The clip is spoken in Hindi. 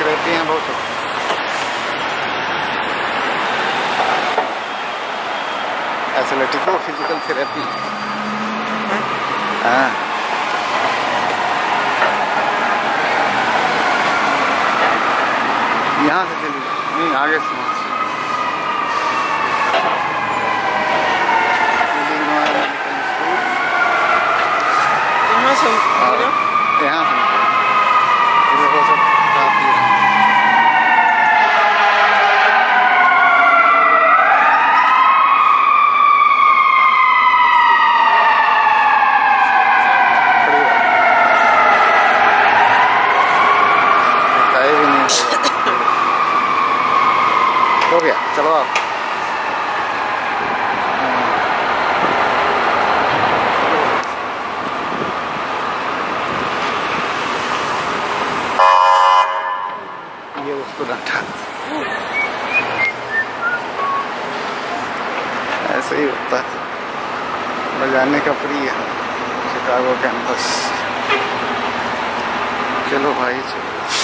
रहती हैं बहुत। एथलेटिक और फिजिकल थेरेपी। हाँ यहाँ से चलिए, नहीं आगे से। यहाँ से देखो सब काफी हो गया। चलो आप ये उसको डांटा। ऐसे ही होता है, बजाने का फ्री है शिकागो कैंपस। चलो भाई चलो।